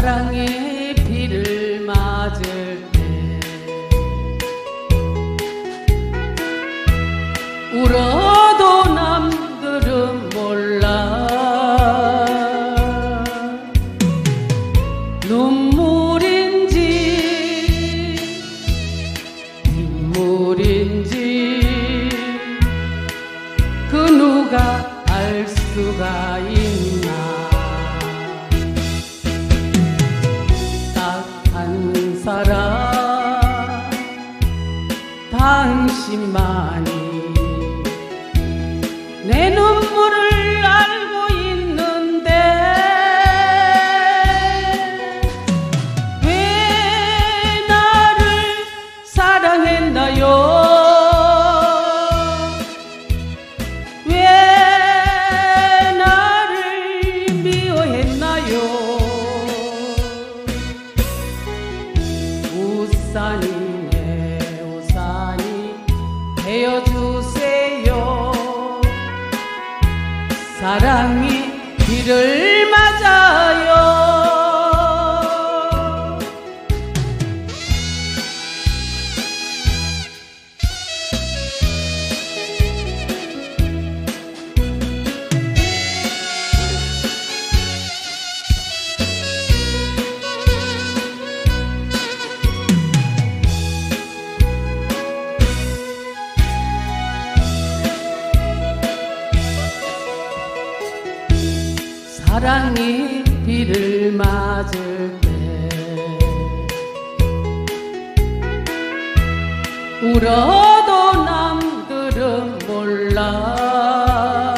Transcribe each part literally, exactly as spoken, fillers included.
사랑의 비를 맞을 때 울어도 남들은 몰라. 눈물인지 빗물인지 그 누가 알 수가 있나. 딱한 사람 당신만이 내 눈물을 알고 있는데 왜 나를 사랑했나요? 왜 나를 미워했나요? 우산이 내 우산이 되어주세요. 사랑이 비를 맞아요. 사랑이 비를 맞을 때 울어도 남들은 몰라.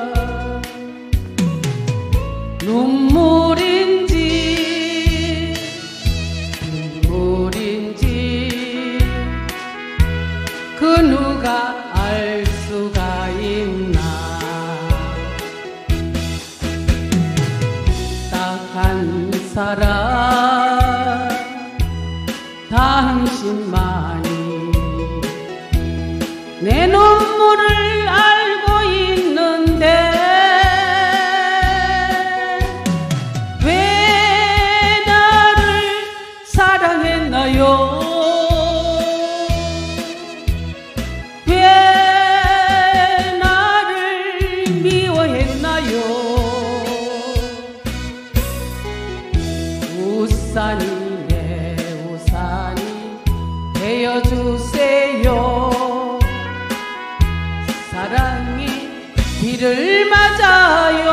눈물인지 눈물인지 그 누가 알 수가 있나. 한 사람 당신만이 내 눈물을 알고 있는데 왜 나를 사랑했나요? 왜 나를 미워했나요? 우산이 내 우산이 되어주세요. 사랑이 비를 맞아요.